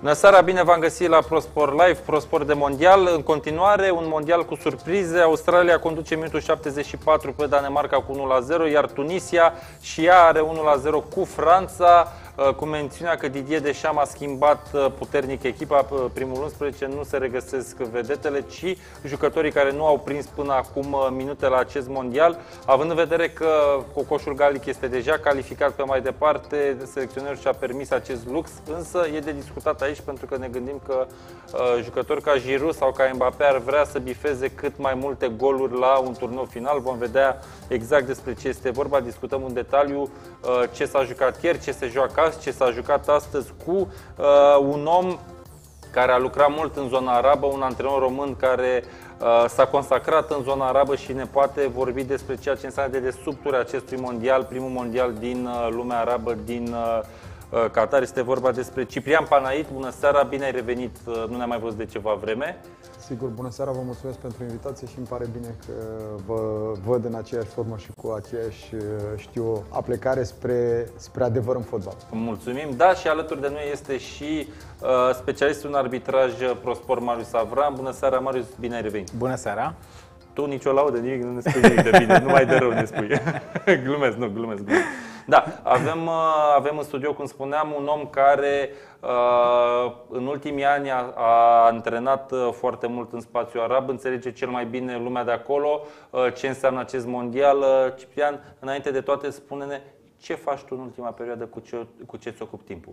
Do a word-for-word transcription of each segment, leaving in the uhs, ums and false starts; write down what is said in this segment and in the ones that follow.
Bună seara, bine v-am găsit la ProSport Live, ProSport de mondial. În continuare, un mondial cu surprize. Australia conduce minutul șaptezeci și patru pe Danemarca cu unu la zero, iar Tunisia și ea are unu la zero cu Franța, cu mențiunea că Didier Deschamps a schimbat puternic echipa. Primul unsprezece nu se regăsesc vedetele, ci jucătorii care nu au prins până acum minute la acest mondial. Având în vedere că cocoșul galic este deja calificat pe mai departe, selecționerul și-a permis acest lux, însă e de discutat aici pentru că ne gândim că uh, jucători ca Giroud sau ca Mbappé ar vrea să bifeze cât mai multe goluri la un turneu final. Vom vedea exact despre ce este vorba, discutăm în detaliu uh, ce s-a jucat ieri, ce se joacă azi, ce s-a jucat astăzi cu uh, un om care a lucrat mult în zona arabă, un antrenor român care uh, s-a consacrat în zona arabă și ne poate vorbi despre ceea ce înseamnă de dedesubturi acestui mondial, primul mondial din uh, lumea arabă, din uh, Qatar. Este vorba despre Ciprian Panait. Bună seara, bine ai revenit, nu ne-am mai văzut de ceva vreme. Sigur, bună seara, vă mulțumesc pentru invitație și îmi pare bine că vă văd în aceeași formă și cu aceeași, știu, aplecare spre, spre adevăr în fotbal. Mulțumim, da, și alături de noi este și uh, specialistul în arbitraj ProSport, Marius Avram. Bună seara, Marius, bine ai revenit. Bună seara. Tu nicio laudă, nimic, nu ne spui nimic de bine, numai de rău ne spui. glumesc, nu, glumesc, glumesc. Da, avem, avem în studio, cum spuneam, un om care în ultimii ani a, a antrenat foarte mult în spațiul arab, înțelege cel mai bine lumea de acolo, ce înseamnă acest mondial. Ciprian, înainte de toate, spune-ne ce faci tu în ultima perioadă, cu ce, cu ce îți ocupi timpul?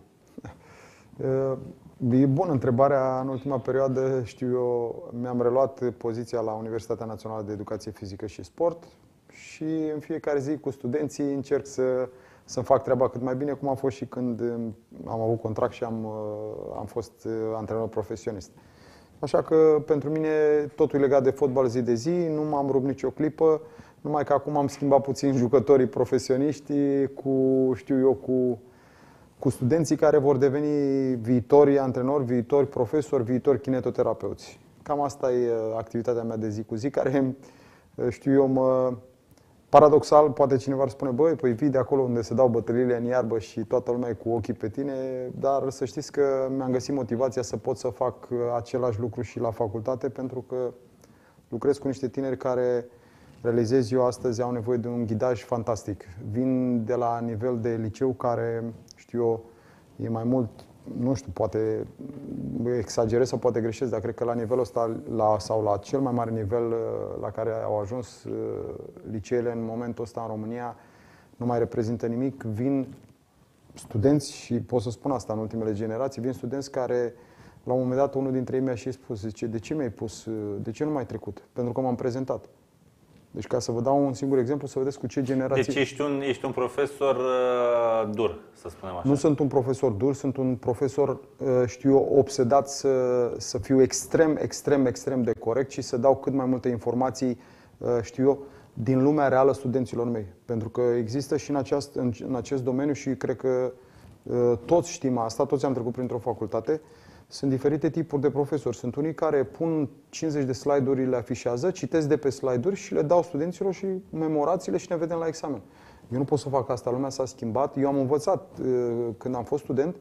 E bună întrebarea. În ultima perioadă, știu eu, mi-am reluat poziția la Universitatea Națională de Educație Fizică și Sport și în fiecare zi cu studenții încerc să, să-mi fac treaba cât mai bine, cum a fost și când am avut contract și am, am fost antrenor profesionist. Așa că pentru mine totul e legat de fotbal zi de zi, nu m-am rupt nicio clipă, numai că acum am schimbat puțin jucătorii profesioniști cu, știu eu, cu cu studenții care vor deveni viitori antrenori, viitori profesori, viitori kinetoterapeuți. Cam asta e activitatea mea de zi cu zi, care, știu eu, mă... paradoxal, poate cineva ar spune, băi, păi vii de acolo unde se dau bătăliile în iarbă și toată lumea e cu ochii pe tine, dar să știți că mi-am găsit motivația să pot să fac același lucru și la facultate, pentru că lucrez cu niște tineri care, realizez eu astăzi, au nevoie de un ghidaj fantastic. Vin de la nivel de liceu care, știu eu, e mai mult, nu știu, poate exagerez sau poate greșesc, dar cred că la nivelul ăsta, la, sau la cel mai mare nivel la care au ajuns liceele în momentul ăsta în România, nu mai reprezintă nimic. Vin studenți, și pot să spun asta în ultimele generații, vin studenți care, la un moment dat, unul dintre ei mi-a și spus, zice, de ce mi-ai pus, de ce nu m-ai trecut? Pentru că m-am prezentat. Deci, ca să vă dau un singur exemplu, să vedeți cu ce generație... Deci ești un, ești un profesor uh, dur, să spunem așa. Nu sunt un profesor dur, sunt un profesor, uh, știu eu, obsedat să, să fiu extrem, extrem, extrem de corect și să dau cât mai multe informații, uh, știu eu, din lumea reală studenților mei. Pentru că există și în, aceast, în, în acest domeniu și cred că uh, toți știm asta, toți am trecut printr-o facultate. Sunt diferite tipuri de profesori. Sunt unii care pun cincizeci de slide-uri, le afișează, citesc de pe slide-uri și le dau studenților și memorațiile și ne vedem la examen. Eu nu pot să fac asta, lumea s-a schimbat. Eu am învățat, când am fost student,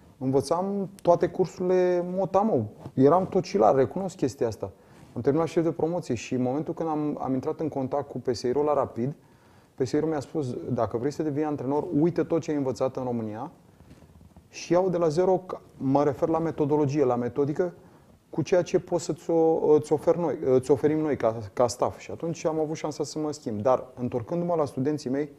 învățam toate cursurile motamo. Eram tocilar, recunosc chestia asta. Am terminat șef de promoție și în momentul când am, am intrat în contact cu P S I-ul la Rapid, P S I-ul mi-a spus, dacă vrei să devii antrenor, uite tot ce ai învățat în România și iau de la zero, mă refer la metodologie, la metodică, cu ceea ce pot să-ți ofer noi, îți oferim noi ca, ca staff. Și atunci am avut șansa să mă schimb. Dar, întorcându-mă la studenții mei,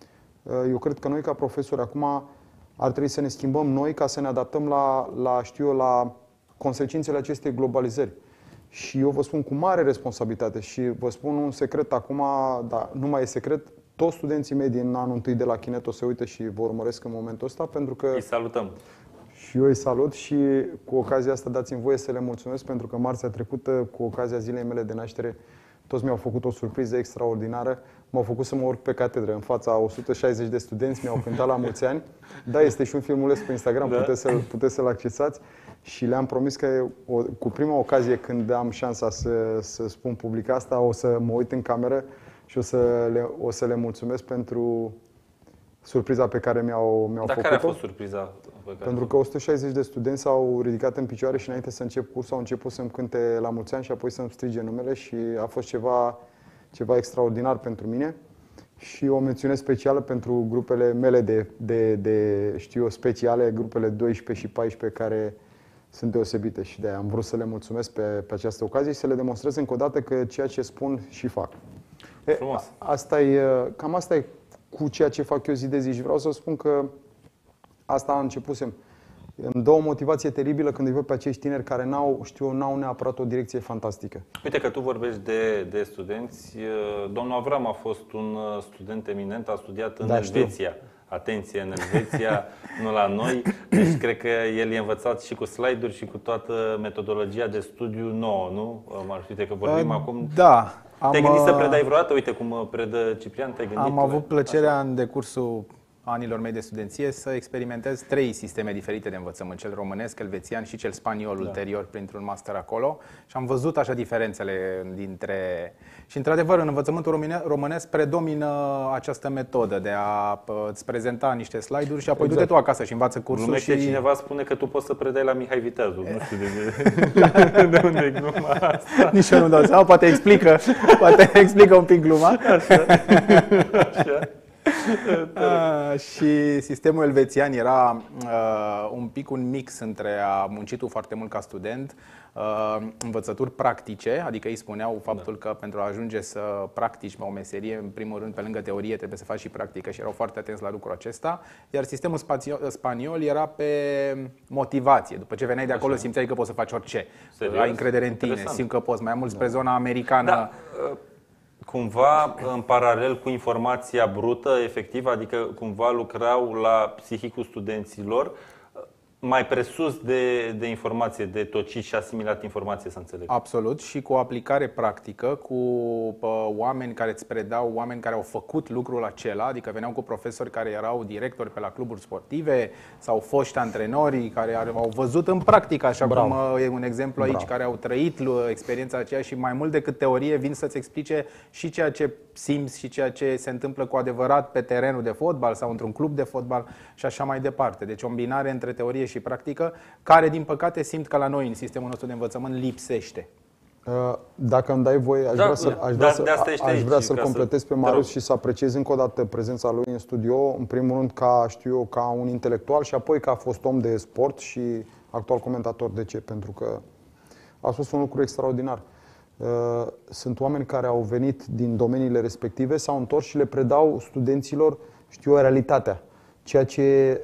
eu cred că noi, ca profesori, acum ar trebui să ne schimbăm noi ca să ne adaptăm la, la, știu eu, la consecințele acestei globalizări. Și eu vă spun cu mare responsabilitate și vă spun un secret acum, dar nu mai e secret, toți studenții mei din anul întâi de la Kineto se uită și vă urmăresc în momentul ăsta, pentru că... Îi salutăm! Și eu îi salut și cu ocazia asta dați-mi voie să le mulțumesc, pentru că marțea trecută, cu ocazia zilei mele de naștere, toți mi-au făcut o surpriză extraordinară. M-au făcut să mă urc pe catedră în fața a o sută șaizeci de studenți, mi-au cântat la mulți ani. Da, este și un filmuleț pe Instagram, da. puteți, să-l, puteți să-l accesați. Și le-am promis că o, cu prima ocazie când am șansa să, să spun public asta, o să mă uit în cameră și o să le, o să le mulțumesc pentru surpriza pe care mi-au mi-au Dar făcut-o. care a fost surpriza pe care Pentru că o sută șaizeci de studenți s-au ridicat în picioare și înainte să încep cursul au început să-mi cânte la mulți ani și apoi să-mi strige numele și a fost ceva, ceva extraordinar pentru mine. Și o mențiune specială pentru grupele mele de, de, de știu eu, speciale, grupele doisprezece și paisprezece, care sunt deosebite și de-aia am vrut să le mulțumesc pe, pe această ocazie și să le demonstrez încă o dată că ceea ce spun și fac. E, asta e, cam asta e cu ceea ce fac eu zi de zi și vreau să spun că asta a începusem. Îmi dă o motivație teribilă când îi văd pe acești tineri care n-au, știu, n-au neapărat o direcție fantastică. Uite că tu vorbești de, de studenți. Domnul Avram a fost un student eminent, a studiat în da, Elveția. Știu. Atenție, în Elveția, nu la noi. Deci cred că el e învățat și cu slide-uri și cu toată metodologia de studiu nouă, nu? Uite că vorbim uh, acum. Da. Te-ai gândit să predai vreodată? Uite cum predă Ciprian, te-ai gândit? Am avut plăcerea așa? În decursul anilor mei de studenție să experimentez trei sisteme diferite de învățământ, cel românesc, elvețian și cel spaniol, da. Ulterior printr-un master acolo, și am văzut așa diferențele dintre... Și într-adevăr, în învățământul românesc predomină această metodă de a îți prezenta niște slide-uri și apoi exact. Du-te tu acasă și învață cursul. Glumește și... cineva spune că tu poți să predai la Mihai Viteazu, nu știu de, de unde e gluma asta. Nici eu nu dau seama, poate explică, poate explică un pic gluma. Așa. Așa. Uh, și sistemul elvețian era uh, un pic un mix între a munci tu foarte mult ca student, uh, învățături practice, adică ei spuneau faptul da. Că pentru a ajunge să practici o meserie, în primul rând, pe lângă teorie, trebuie să faci și practică și erau foarte atenți la lucrul acesta, iar sistemul spaniol era pe motivație. După ce veneai de acolo, simțeai că poți să faci orice. Serios? Ai încredere în tine, Interesant. Simți că poți mai mult spre zona americană. Da. Cumva în paralel cu informația brută, efectiv, adică cumva lucrau la psihicul studenților, mai presus de, de informație, de tocit și asimilat informație, să înțeleg. Absolut, și cu o aplicare practică, cu pă, oameni care îți predau, oameni care au făcut lucrul acela, adică veneau cu profesori care erau directori pe la cluburi sportive sau foști antrenori care au văzut în practică, așa Bravo. Cum e un exemplu aici, Bravo. Care au trăit experiența aceea și mai mult decât teorie vin să-ți explice și ceea ce simți și ceea ce se întâmplă cu adevărat pe terenul de fotbal sau într-un club de fotbal și așa mai departe. Deci o îmbinare între teorie și practică, care din păcate simt că la noi în sistemul nostru de învățământ lipsește. Dacă îmi dai voie, aș da, vrea, să, aș vrea, da, să, aș vrea să-l completez pe Marius și să apreciez încă o dată prezența lui în studio, în primul rând ca, știu eu, ca un intelectual și apoi ca fost om de sport și actual comentator. De ce? Pentru că a spus un lucru extraordinar. Sunt oameni care au venit din domeniile respective, s-au întors și le predau studenților, știu eu, realitatea. Ceea ce,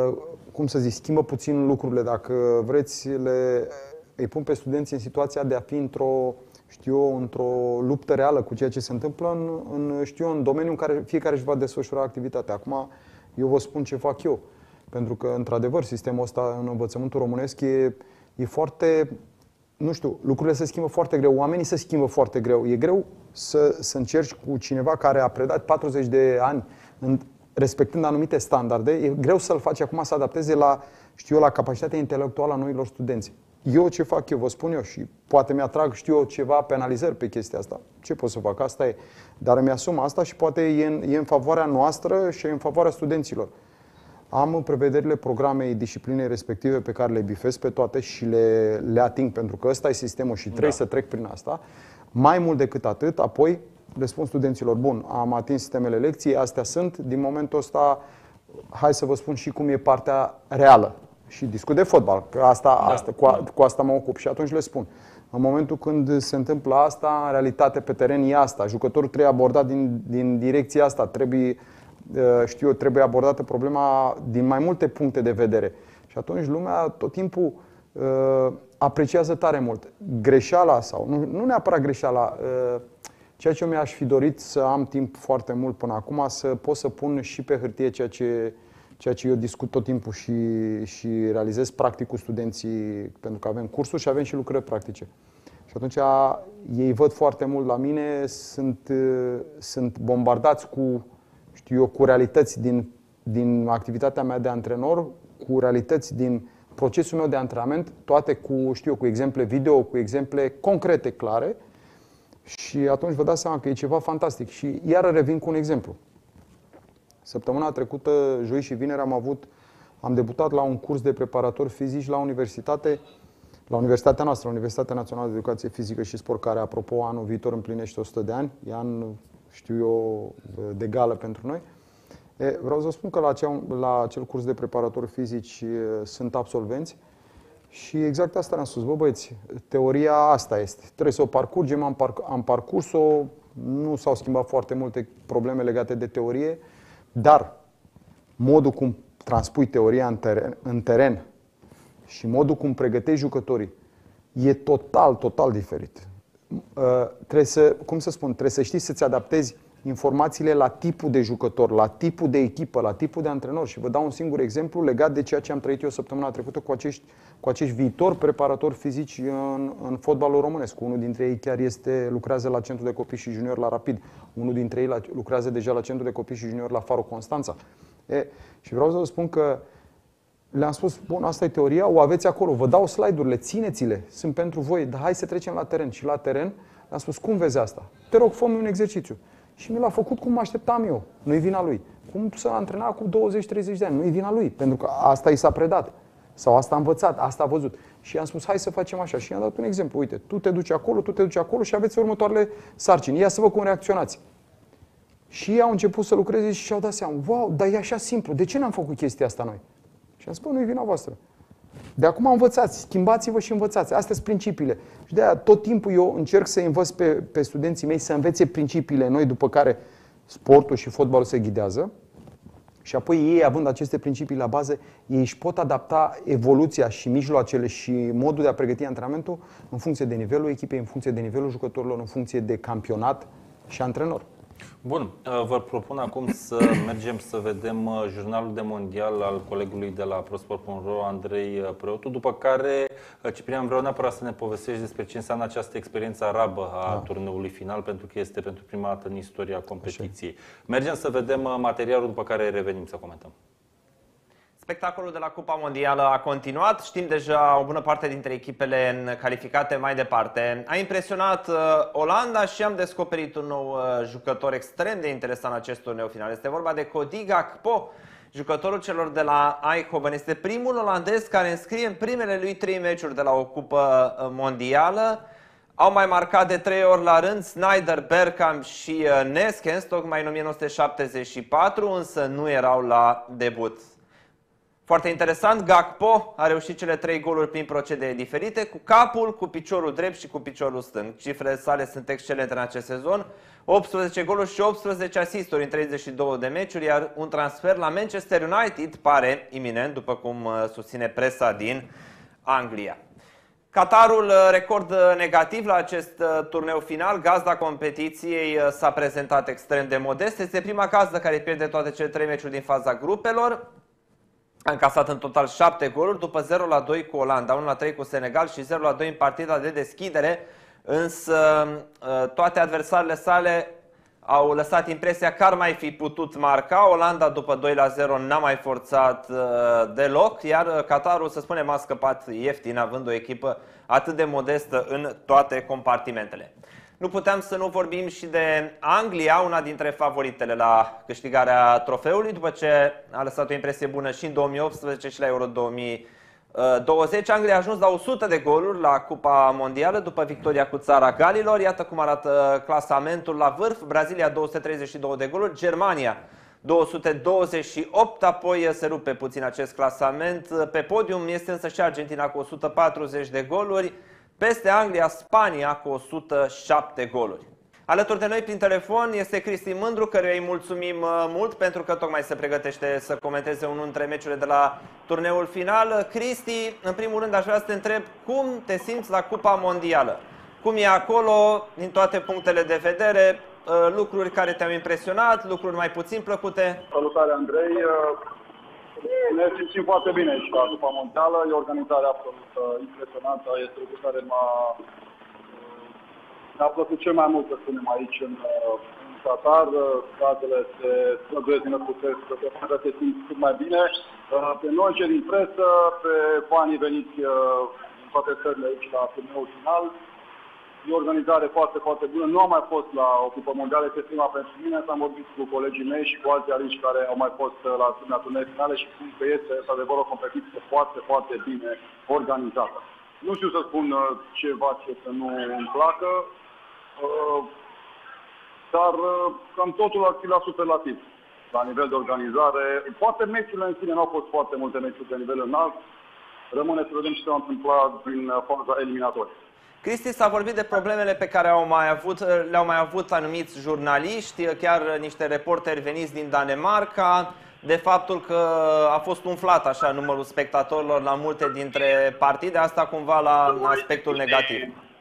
cum să zic, schimbă puțin lucrurile. Dacă vreți, le, îi pun pe studenți în situația de a fi într-o, știu eu, într-o luptă reală cu ceea ce se întâmplă în, în, știu eu, în domeniul în care fiecare își va desfășura activitatea. Acum, eu vă spun ce fac eu. Pentru că, într-adevăr, sistemul ăsta în învățământul românesc e, e foarte... Nu știu, lucrurile se schimbă foarte greu, oamenii se schimbă foarte greu. E greu să, să încerci cu cineva care a predat patruzeci de ani în, respectând anumite standarde, e greu să-l faci acum să adapteze la, știu eu, la capacitatea intelectuală a noilor studenți. Eu ce fac eu, vă spun eu, și poate mi-atrag, știu eu, ceva penalizări pe chestia asta. Ce pot să fac? Asta e. Dar îmi asum asta și poate e în, e în favoarea noastră și e în favoarea studenților. Am în prevederile programei disciplinei respective pe care le bifez pe toate și le, le ating, pentru că ăsta e sistemul și trebuie da. Să trec prin asta. Mai mult decât atât, apoi le spun studenților, bun, am atins sistemele lecției, astea sunt, din momentul ăsta, hai să vă spun și cum e partea reală. Și discut de fotbal, că asta, da, asta, cu, a, cu asta mă ocup și atunci le spun. În momentul când se întâmplă asta, în realitate pe teren e asta. Jucătorul trebuie abordat din, din direcția asta, trebuie, știu eu, trebuie abordată problema din mai multe puncte de vedere. Și atunci lumea tot timpul uh, apreciază tare mult. Greșeala sau, nu, nu neapărat greșeala, uh, ceea ce mi-aș fi dorit să am timp foarte mult până acum, să pot să pun și pe hârtie ceea ce, ceea ce eu discut tot timpul și, și realizez practic cu studenții, pentru că avem cursuri și avem și lucrări practice. Și atunci ei văd foarte mult la mine, sunt, sunt bombardați cu, știu eu, cu realități din, din activitatea mea de antrenor, cu realități din procesul meu de antrenament, toate cu, știu eu, cu exemple video, cu exemple concrete, clare. Și atunci vă dați seama că e ceva fantastic. Și iară revin cu un exemplu. Săptămâna trecută, joi și vineri, am avut, am debutat la un curs de preparatori fizici la universitate, la universitatea noastră, Universitatea Națională de Educație Fizică și Sport, care, apropo, anul viitor împlinește o sută de ani. E an, știu eu, de gală pentru noi. E, vreau să spun că la acea, la acel curs de preparatori fizici e, sunt absolvenți și exact asta ne-am spus. Bă, băieți, teoria asta este. Trebuie să o parcurgem, am, parc, am parcurs-o, nu s-au schimbat foarte multe probleme legate de teorie, dar modul cum transpui teoria în teren, în teren și modul cum pregătești jucătorii e total, total diferit. Uh, trebuie să, cum să spun, trebuie să știi să-ți adaptezi informațiile la tipul de jucător, la tipul de echipă, la tipul de antrenor. Și vă dau un singur exemplu legat de ceea ce am trăit eu săptămâna trecută cu acești, cu acești viitori preparatori fizici în, în fotbalul românesc. Unul dintre ei chiar este, lucrează la Centrul de Copii și Juniori la Rapid. Unul dintre ei la, lucrează deja la Centrul de Copii și Juniori la Faro Constanța. E, și vreau să vă spun că le-am spus, bun, asta e teoria, o aveți acolo, vă dau slide-urile, țineți-le, sunt pentru voi, dar hai să trecem la teren. Și la teren le-am spus, cum vezi asta? Te rog, fă-mi un exercițiu. Și mi l-a făcut cum mă așteptam eu, nu-i vina lui. Cum să antrena cu douăzeci treizeci de ani, nu-i vina lui, pentru că asta i s-a predat. Sau asta a învățat, asta a văzut. Și i-am spus, hai să facem așa. Și i-am dat un exemplu, uite, tu te duci acolo, tu te duci acolo și aveți următoarele sarcini. Ia să vă cum reacționați. Și ei au început să lucreze și și-au dat seama, wow, dar e așa simplu, de ce n-am făcut chestia asta noi? Și am spus, nu-i vina voastră. De acum învățați, schimbați-vă și învățați. Astea sunt principiile. Și de aia tot timpul eu încerc să învăț pe, pe studenții mei să învețe principiile noi, după care sportul și fotbalul se ghidează. Și apoi ei, având aceste principii la bază, ei își pot adapta evoluția și mijloacele și modul de a pregăti antrenamentul în funcție de nivelul echipei, în funcție de nivelul jucătorilor, în funcție de campionat și antrenor. Bun, vă propun acum să mergem să vedem jurnalul de mondial al colegului de la prosport punct ro, Andrei Preotu, după care, Ciprian, vreau neapărat să ne povestești despre ce înseamnă această experiență arabă a da. turneului final, pentru că este pentru prima dată în istoria competiției. Așa. Mergem să vedem materialul, după care revenim să comentăm. Spectacolul de la Cupa Mondială a continuat. Știm deja o bună parte dintre echipele calificate mai departe. A impresionat uh, Olanda și am descoperit un nou uh, jucător extrem de interesant în acest turneu final. Este vorba de Cody Gakpo, jucătorul celor de la Eindhoven. Este primul olandez care înscrie în primele lui trei meciuri de la o Cupă Mondială. Au mai marcat de trei ori la rând Sneijder, Bergkamp și uh, Neskens, tocmai în o mie nouă sute șaptezeci și patru, însă nu erau la debut. Foarte interesant, Gakpo a reușit cele trei goluri prin procedee diferite, cu capul, cu piciorul drept și cu piciorul stâng. Cifrele sale sunt excelente în acest sezon, optsprezece goluri și optsprezece asisturi în treizeci și două de meciuri, iar un transfer la Manchester United pare iminent, după cum susține presa din Anglia. Qatarul, record negativ la acest turneu final, gazda competiției s-a prezentat extrem de modest. Este prima gazdă care pierde toate cele trei meciuri din faza grupelor. A încasat în total șapte goluri, după zero la doi cu Olanda, unu la trei cu Senegal și zero la doi în partida de deschidere, însă toate adversarele sale au lăsat impresia că ar mai fi putut marca. Olanda după doi la zero n-a mai forțat deloc, iar Qatarul, să spunem, a scăpat ieftin, având o echipă atât de modestă în toate compartimentele. Nu puteam să nu vorbim și de Anglia, una dintre favoritele la câștigarea trofeului, după ce a lăsat o impresie bună și în două mii optsprezece și la Euro două mii douăzeci. Anglia a ajuns la o sută de goluri la Cupa Mondială după victoria cu țara Galilor. Iată cum arată clasamentul la vârf. Brazilia două sute treizeci și două de goluri, Germania două sute douăzeci și opt, apoi se rupe puțin acest clasament. Pe podium este însă și Argentina cu o sută patruzeci de goluri. Peste Anglia, Spania cu o sută șapte goluri. Alături de noi prin telefon este Cristi Mândru, căruia îi mulțumim mult pentru că tocmai se pregătește să comenteze unul dintre meciurile de la turneul final. Cristi, în primul rând aș vrea să te întreb cum te simți la Cupa Mondială. Cum e acolo, din toate punctele de vedere, lucruri care te-au impresionat, lucruri mai puțin plăcute? Salutare, Andrei! Ne simțim foarte bine aici la Cupa Mondială, e o organizare absolut impresionantă, este lucru care m-a mi-a plăcut cel mai mult, să spunem, aici în, în Qatar. Gazele se străduiesc din răsputeri, să se simt cât mai bine. Pe noi, cei din presă, pe fanii veniți din toate țările aici la turneul final. e o organizare foarte, foarte bună. Nu am mai fost la o cupă mondială, este prima pentru mine. Am vorbit cu colegii mei și cu alți ariști care au mai fost la asemenea turnee finale și spun că este, într-adevăr, o competiție foarte, foarte bine organizată. Nu știu să spun ceva ce să nu îmi placă, dar cam totul ar fi la superlativ, la nivel de organizare. Poate meciurile în sine nu au fost foarte multe meciuri de nivel înalt. Rămâne să vedem ce se va întâmpla din faza eliminatorie. Cristi, s-a vorbit de problemele pe care au mai avut, le-au mai avut anumiți jurnaliști, chiar niște reporteri veniți din Danemarca, de faptul că a fost umflat așa numărul spectatorilor la multe dintre partide, asta cumva la aspectul negativ.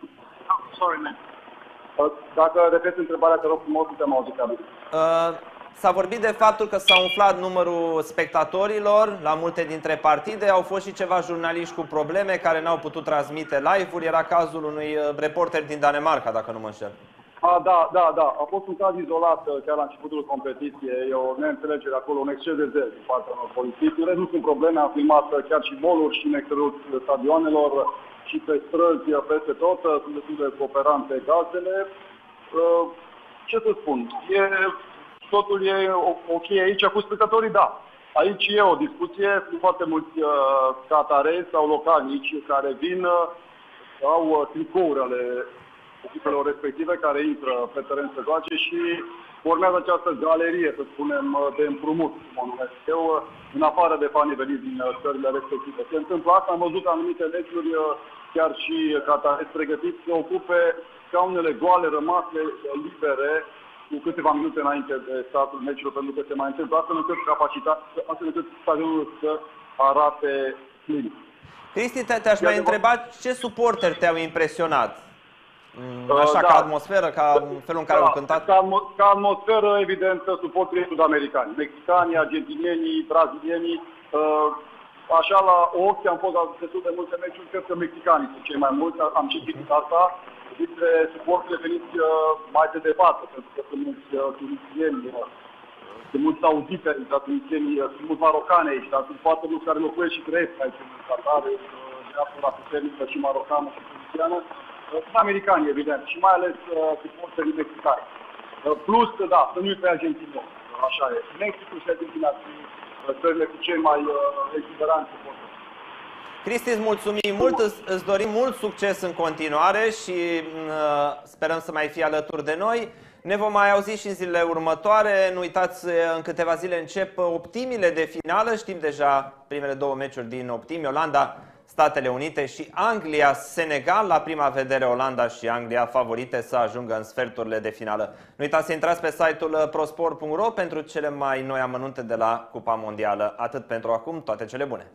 Dacă repet întrebarea, te rog frumos, nu te-am auzit. S-a vorbit de faptul că s-a umflat numărul spectatorilor la multe dintre partide. Au fost și ceva jurnaliști cu probleme care n-au putut transmite live-uri. Era cazul unui reporter din Danemarca, dacă nu mă înșel. A, da, da, da. A fost un caz izolat chiar la începutul competiției. E o neînțelegere acolo, un exces de zel din partea unor polițiști. În rest, nu sunt probleme. Am filmat chiar și boluri și în exteriorul stadionelor și pe străzi, peste tot. Sunt destul de cooperante gazele. Ce să spun? E... Totul e ok aici, cu spectatorii, da. Aici e o discuție, sunt foarte mulți uh, catarezi sau localnici care vin, uh, au uh, tricouri ale echipelor respective care intră pe teren să joace și formează această galerie, să spunem, de împrumut, cum o numesc eu, în afară de fanii veniți din țările respective. Se întâmplă asta, am văzut anumite meciuri, chiar și catarezi pregătiți să ocupe scaunele goale rămase libere cu câteva minute înainte de startul meciului, pentru că se mai întâmplă astfel încât capacitatea, astfel încât stadionul să arate plin. Cristi, te-aș mai întreba ce suporteri te-au impresionat? Așa, uh, ca da. atmosferă, ca felul în care da. au cântat? Ca, ca atmosferă, evident, suporterii sud-americani, mexicanii, argentinienii, brazilienii. Uh, așa, la ochi am fost la destul de multe meciuri, cred că mexicanii sunt cei mai mulți, am citit asta. Dintre suportele veniți uh, mai de departe, pentru că sunt mulți uh, tunisieni, uh, sunt mulți sauditeni, dar tunisieni, uh, sunt mulți marocani aici, dar sunt foarte mulți care locuiesc și trăiesc aici în Qatar, uh, diaspora puternică și marocană și tunisiană. Uh, sunt americani, evident, și mai ales uh, suporterii mexicani. Uh, plus, da, să nu-i pe argentineni, uh, așa e. Mexicul și Argentina sunt uh, țările cu cei mai uh, exuberanți suporteri. Cristi, îți mulțumim mult, îți dorim mult succes în continuare și uh, sperăm să mai fii alături de noi. Ne vom mai auzi și în zilele următoare. Nu uitați, în câteva zile încep optimile de finală. Știm deja primele două meciuri din optimi, Olanda, Statele Unite și Anglia, Senegal. La prima vedere, Olanda și Anglia favorite să ajungă în sferturile de finală. Nu uitați să intrați pe site-ul prosport punct ro pentru cele mai noi amănunte de la Cupa Mondială. Atât pentru acum, toate cele bune!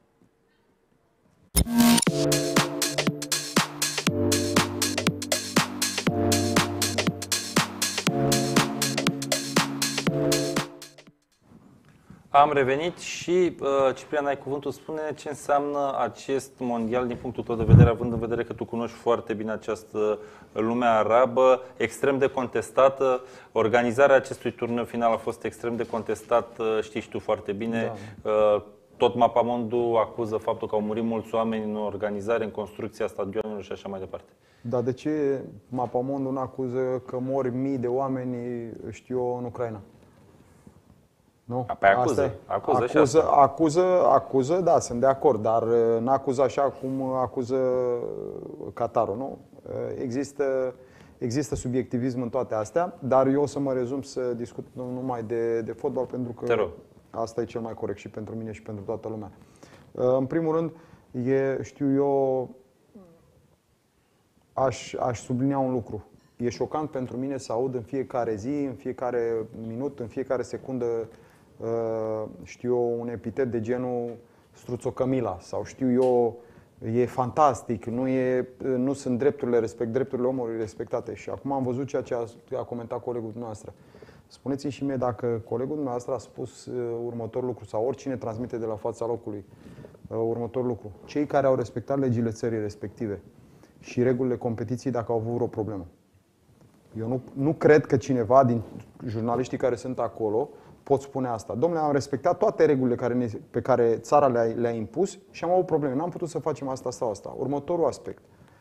Am revenit și uh, Ciprian, ai cuvântul, spune ce înseamnă acest mondial din punctul tău de vedere, având în vedere că tu cunoști foarte bine această lume arabă, extrem de contestată. Organizarea acestui turneu final a fost extrem de contestată, știi și tu foarte bine. Da. Uh, Tot Mapamondul acuză faptul că au murit mulți oameni în organizare, în construcția stadionului și așa mai departe. Dar de ce Mapamondul nu acuză că mor mii de oameni, știu eu, în Ucraina? Nu? Păi acuză, acuză, acuză, acuză, acuză, acuză, da, sunt de acord, dar nu acuză așa cum acuză Qatarul, nu? Există, există subiectivism în toate astea, dar eu o să mă rezum să discut numai de, de fotbal, pentru că asta e cel mai corect și pentru mine și pentru toată lumea. În primul rând, e, știu eu, aș, aș sublinia un lucru. E șocant pentru mine să aud în fiecare zi, în fiecare minut, în fiecare secundă, știu eu, un epitet de genul Struțocămila sau știu eu, e fantastic, nu, e, nu sunt drepturile, respect, drepturile omului respectate. Și acum am văzut ceea ce a, a comentat colegul dumneavoastră. Spuneți-mi și mie dacă colegul dumneavoastră a spus uh, următorul lucru sau oricine transmite de la fața locului uh, următorul lucru. Cei care au respectat legile țării respective și regulile competiției, dacă au avut vreo problemă. Eu nu, nu cred că cineva din jurnaliștii care sunt acolo pot spune asta. Domnule, am respectat toate regulile care ne, pe care țara le-a, le-a impus și am avut probleme. N-am putut să facem asta sau asta. Următorul aspect.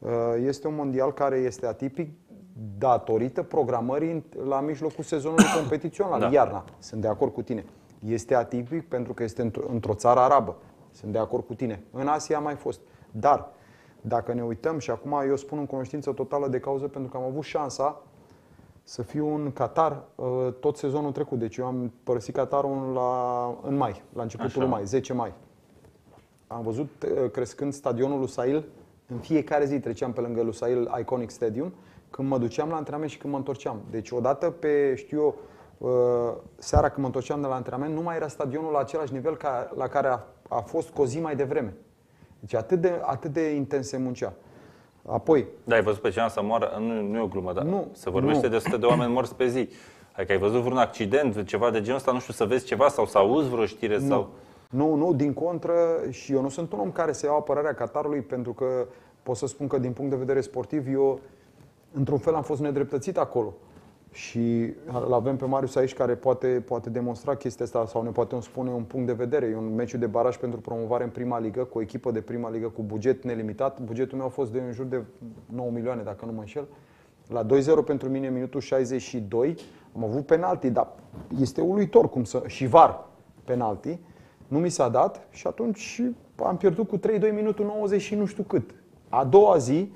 Este un mondial care este atipic datorită programării la mijlocul sezonului competițional, da. Iarna. Sunt de acord cu tine. Este atipic pentru că este într-o țară arabă. Sunt de acord cu tine. În Asia a mai fost. Dar, dacă ne uităm, și acum eu spun în cunoștință totală de cauză, pentru că am avut șansa să fiu în Qatar tot sezonul trecut. Deci eu am părăsit Qatarul la, în mai, la începutul lui mai, zece mai. Am văzut crescând stadionul Lusail. În fiecare zi treceam pe lângă Lusail Iconic Stadium, când mă duceam la antrenament și când mă întorceam. Deci odată pe, știu eu, seara când mă întorceam de la antrenament, nu mai era stadionul la același nivel ca, la care a, a fost cu o zi mai devreme. Deci atât de, atât de intens se muncea. Apoi... Da, ai văzut pe cineva să moară? Nu, nu e o glumă, dar nu, se vorbește nu. de sute de oameni morți pe zi. Adică ai văzut vreun accident, ceva de genul ăsta, nu știu, să vezi ceva sau să auzi vreo știre? Nu. Sau... Nu, nu, din contră, și eu nu sunt un om care să iau apărarea Qatarului, pentru că pot să spun că din punct de vedere sportiv eu, într-un fel, am fost nedreptățit acolo. Și îl avem pe Marius aici care poate, poate demonstra chestia asta sau ne poate spune un punct de vedere. E un meciu de baraj pentru promovare în prima ligă, cu o echipă de prima ligă cu buget nelimitat. Bugetul meu a fost de în jur de nouă milioane, dacă nu mă înșel. La doi zero pentru mine, minutul șaizeci și doi, am avut penalti, dar este uluitor cum să... și var penalti. Nu mi s-a dat și atunci am pierdut cu trei doi minutul nouăzeci și nu știu cât. A doua zi,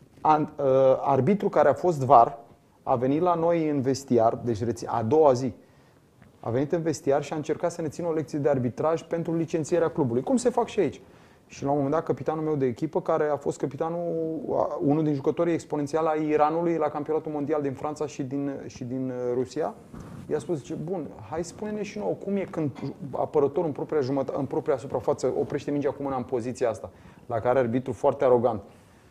arbitru care a fost var a venit la noi în vestiar, deci a doua zi, a venit în vestiar și a încercat să ne țină o lecție de arbitraj pentru licențierea clubului. Cum se fac și aici. Și la un moment dat, capitanul meu de echipă, care a fost capitanul, unul din jucătorii exponențiali ai Iranului la campionatul mondial din Franța și din, și din Rusia, i-a spus, zice, bun, hai spune-ne și nouă, cum e când apărătorul în propria, jumătate, în propria suprafață oprește mingea cu mâna în poziția asta, la care arbitru foarte arogant.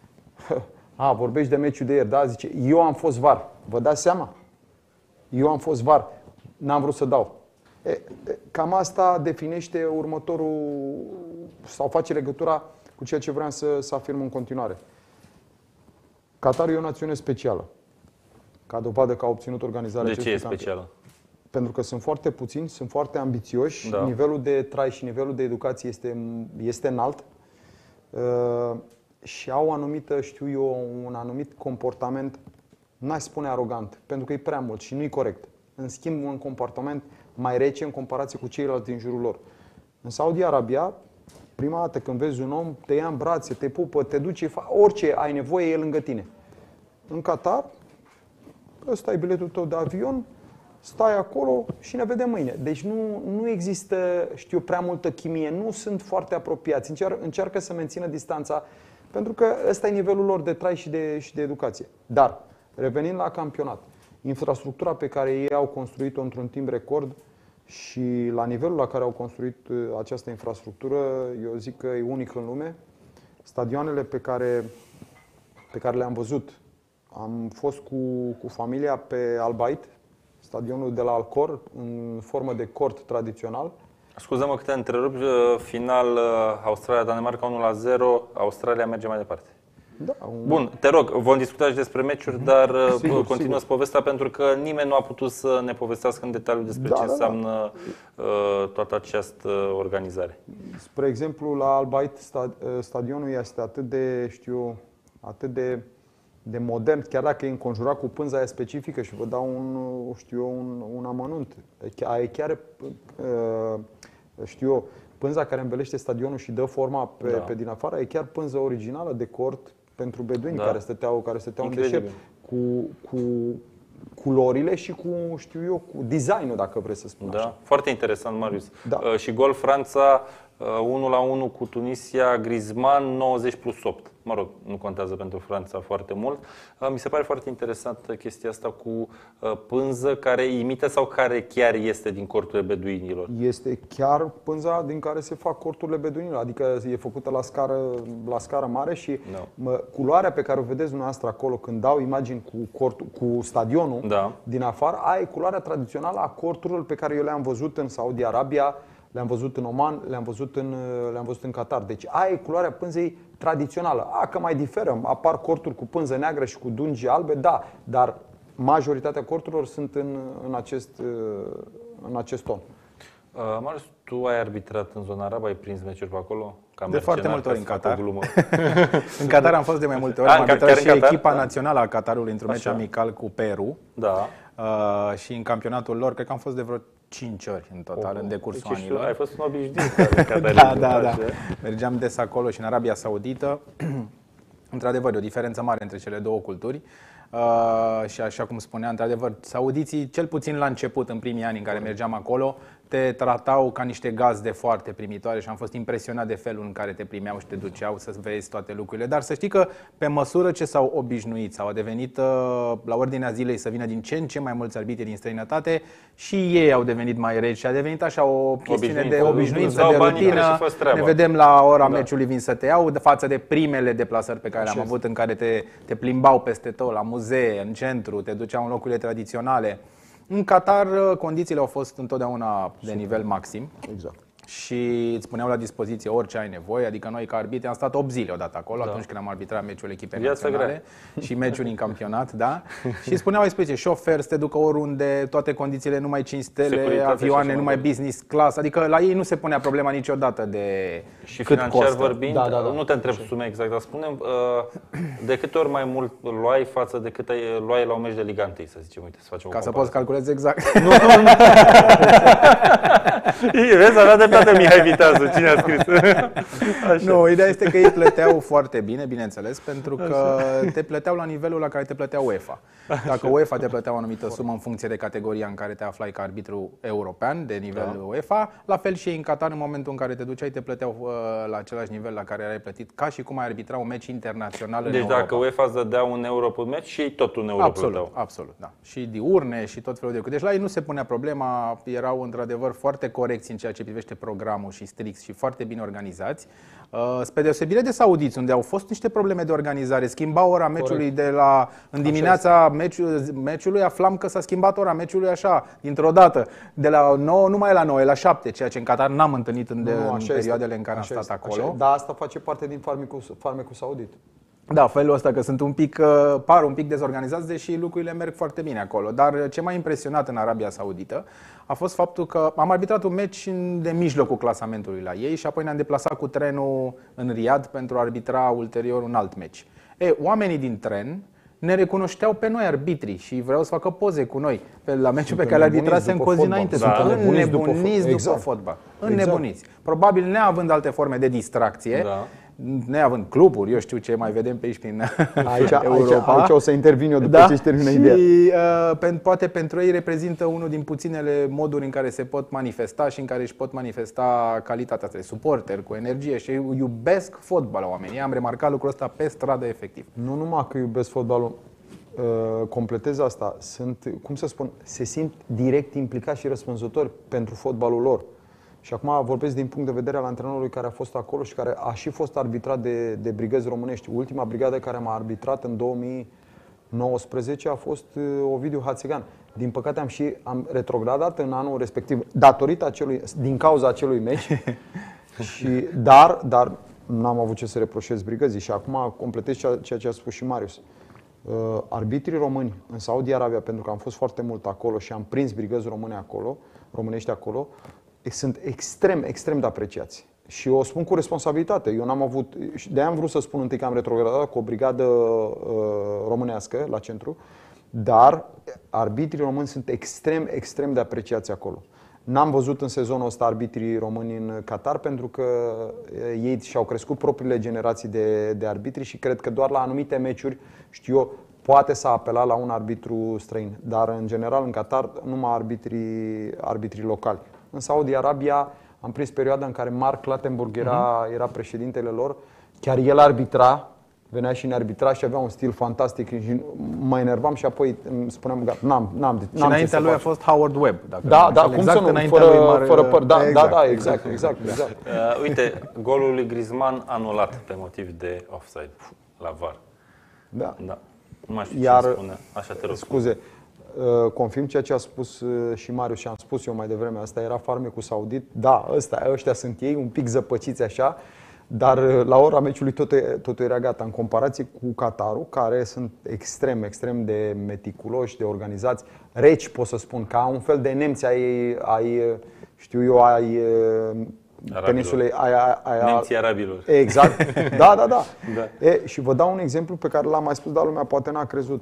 A, vorbești de meciul de ieri, da? Zice, eu am fost var. Vă dați seama? Eu am fost var. N-am vrut să dau. E, cam asta definește următorul, sau face legătura cu ceea ce vreau să, să afirm în continuare. Qatarul e o națiune specială. Ca dovadă că a obținut organizarea acestui acestui campion. De ce e specială? Pentru că sunt foarte puțini, sunt foarte ambițioși, da. Nivelul de trai și nivelul de educație este, este înalt. Uh, și au anumită, știu eu, un anumit comportament, n-aș spune arogant, pentru că e prea mult și nu-i corect. În schimb, un comportament mai rece în comparație cu ceilalți din jurul lor. În Saudi Arabia, prima dată când vezi un om, te ia în brațe, te pupă, te duce, orice ai nevoie, e lângă tine. În Qatar, ăsta e biletul tău de avion, stai acolo și ne vedem mâine. Deci nu, nu există, știu, prea multă chimie, nu sunt foarte apropiați, încearcă, încearcă să mențină distanța, pentru că ăsta e nivelul lor de trai și de, și de educație. Dar, revenind la campionat, infrastructura pe care ei au construit-o într-un timp record și la nivelul la care au construit această infrastructură, eu zic că e unic în lume. Stadioanele pe care, pe care le-am văzut, am fost cu, cu familia pe Al Bayt, stadionul de la Alcor, în formă de cort tradițional. Scuză-mă că te întrerup, final Australia-Danemarca unu la zero, Australia merge mai departe. Da, un... Bun, te rog, vom discuta și despre meciuri, dar sigur, continuați povestea pentru că nimeni nu a putut să ne povestească în detaliu despre da, ce da, înseamnă da. Uh, toată această organizare. Spre exemplu, la Al Bayt, stadionul este atât de, știu, atât de, de modern, chiar dacă e înconjurat cu pânza aia specifică și vă dau un, știu, un, un amănunt. E chiar, uh, știu eu, pânza care îmbelește stadionul și dă forma pe, da. pe din afară, e chiar pânză originală de cort pentru beduini, da. care stăteau, care stăteau în deșert, cu, cu culorile și cu, știu eu, cu designul, dacă vreți să spun da. așa. Foarte interesant, Marius. Da. Uh, și gol Franța, uh, unu la unu cu Tunisia, Griezmann, nouăzeci plus opt. Mă rog, nu contează pentru Franța foarte mult. Uh, mi se pare foarte interesantă chestia asta cu uh, pânză care imită sau care chiar este din corturile beduinilor. Este chiar pânza din care se fac corturile beduinilor, adică e făcută la scară, la scară mare și no. mă, culoarea pe care o vedeți dumneavoastră acolo când dau imagini cu, cortul, cu stadionul da. din afară, aia e culoarea tradițională a corturilor pe care eu le-am văzut în Saudi Arabia, le-am văzut în Oman, le-am văzut în, le-am văzut în Qatar. Deci aia e culoarea pânzei tradițională. A, că mai diferă, apar corturi cu pânză neagră și cu dungi albe, da, dar majoritatea corturilor sunt în, în, acest, în acest ton. Uh, Marius, tu ai arbitrat în zona arabă, ai prins meciuri pe acolo? Ca de foarte multe ori în Qatar. În în Qatar am fost de mai multe ori. Am arbitrat și echipa națională a Qatarului într-un meci amical cu Peru. Da. Uh, și în campionatul lor, cred că am fost de vreo cinci ori în total, oh, în decursul deci anilor. Ai fost un obișnuit. Da, da, da. Mergeam des acolo și în Arabia Saudită. Într-adevăr, e o diferență mare între cele două culturi. Uh, și așa cum spunea, într-adevăr, saudiții, cel puțin la început, în primii ani în care mergeam acolo, te tratau ca niște gazde foarte primitoare și am fost impresionat de felul în care te primeau și te duceau să vezi toate lucrurile. Dar să știi că pe măsură ce s-au obișnuit sau a devenit uh, la ordinea zilei să vină din ce în ce mai mulți arbitri din străinătate, și ei au devenit mai reci și a devenit așa o chestiune de obișnuință, de rutină. Ne vedem la ora da. meciului, vin să te iau, de față de primele deplasări pe care le-am avut, în care te, te plimbau peste tot, la muzee, în centru, te duceau în locurile tradiționale. În Qatar condițiile au fost întotdeauna de nivel maxim. Exact. Și îți puneau la dispoziție orice ai nevoie. Adică noi ca arbitri am stat opt zile odată acolo, da. atunci când am arbitrat meciul echipei naționale și meciuri în campionat, da? Și îți puneau la dispoziție șofer să te ducă oriunde, toate condițiile, numai cinci stele, securitate, avioane, numai business class. Adică la ei nu se punea problema niciodată de și cât financiar costă. vorbind, da, da, da. Nu te întreb sume exact, dar spune-mi de câte ori mai mult luai față de cât ai luai la un meci de Liga unu, să zicem, uite, să facem o Ca comparație. să poți calculezi exact. Nu, nu, nu. Vezi, avea dreptate Mihai Viteazu, cine a scris? Așa. Nu, ideea este că ei plăteau foarte bine, bineînțeles, pentru că te plăteau la nivelul la care te plătea UEFA. Dacă UEFA te plătea o anumită sumă în funcție de categoria în care te aflai ca arbitru european, de nivel da. UEFA, la fel și ei în Qatar, în momentul în care te duceai, te plăteau uh, la același nivel la care erai plătit, ca și cum ai arbitra un meci internațional deci în Europa. Deci dacă UEFA îți dădea un euro pe meci și ei tot un euro absolut, plăteau. Absolut, da. Și diurne și tot felul de lucruri. Deci la ei nu se punea problema, erau într-adevăr foarte corecți în ceea ce privește programul și strict și foarte bine organizați. Spre deosebire de saudiți, unde au fost niște probleme de organizare, schimbau ora meciului de la în dimineața meciului, aflam că s-a schimbat ora meciului așa, dintr-o dată, de la nouă numai la nouă, la șapte, ceea ce în Qatar n-am întâlnit în, de, nu, în perioadele este. în care așa am stat este. acolo. Dar asta face parte din farmecul, farmecul saudit. Da, felul ăsta că sunt un pic, par un pic dezorganizați, deși lucrurile merg foarte bine acolo. Dar ce m-a impresionat în Arabia Saudită a fost faptul că am arbitrat un meci de mijlocul clasamentului la ei și apoi ne-am deplasat cu trenul în Riyadh pentru a arbitra ulterior un alt meci. E, oamenii din tren ne recunoșteau pe noi arbitrii și vreau să facă poze cu noi pe la meciul pe care l-arbitrasem cu o zi înainte. Sunt da. înnebuniți după, după fotbal. Înnebuniți. Probabil neavând alte forme de distracție. Da. Neavând cluburi, eu știu ce mai vedem pe aici prin aici, Europa. Aici, aici o să intervin eu după da? ce își termină și, ideea. Uh, poate pentru ei reprezintă unul din puținele moduri în care se pot manifesta și în care își pot manifesta calitatea de suporter, cu energie, și iubesc fotbalul oamenii. Am remarcat lucrul ăsta pe stradă efectiv. Nu numai că iubesc fotbalul, uh, completez asta, sunt, cum să spun, se simt direct implicați și răspunzători pentru fotbalul lor. Și acum vorbesc din punct de vedere al antrenorului care a fost acolo și care a și fost arbitrat de, de brigăzi românești. Ultima brigadă care m-a arbitrat în două mii nouăsprezece a fost Ovidiu Hațigan. Din păcate am și am retrogradat în anul respectiv datorită acelui, din cauza acelui meci. și, dar, dar n-am avut ce să reproșez brigăzii și acum completez ceea ce a spus și Marius. Uh, arbitrii români în Saudi Arabia, pentru că am fost foarte mult acolo și am prins brigăzi române acolo, românești acolo, sunt extrem, extrem de apreciați. Și o spun cu responsabilitate. Eu n-am avut, de-aia am vrut să spun întâi că am retrogradat cu o brigadă uh, românească la centru, dar arbitrii români sunt extrem, extrem de apreciați acolo. N-am văzut în sezonul ăsta arbitrii români în Qatar pentru că ei și-au crescut propriile generații de, de arbitri și cred că doar la anumite meciuri, știu eu, poate să apela la un arbitru străin. Dar în general în Qatar numai arbitrii, arbitrii locali. În Saudi Arabia am prins perioada în care Mark Clattenburg era, era președintele lor. Chiar el arbitra, venea și ne arbitra și avea un stil fantastic și mă enervam și apoi îmi spuneam gata, n-am, n-am, și înaintea lui a fost Howard Webb. Dacă da, da, cum exact să nu, fără, mare... fără păr. Da, exact, da, da, exact, exact, exact. Uh, uite, golul lui Griezmann anulat pe motiv de offside la V A R. Da. Da. Nu mai știu Iar, ce spune. Așa te rog. Scuze. Confirm ceea ce a spus și Marius și am spus eu mai devreme, asta era farmecul saudit. Da, ăsta, ăștia sunt ei, un pic zăpăciți așa, dar la ora meciului totul, totul era gata. În comparație cu Qatarul, care sunt extrem, extrem de meticuloși, de organizați, reci, pot să spun, ca un fel de nemți ai, ai știu eu, ai peninsule, ai, ai, ai, Nemții arabilor. Exact. Da, da, da. Da. E, și vă dau un exemplu pe care l-am mai spus, dar lumea poate n-a crezut.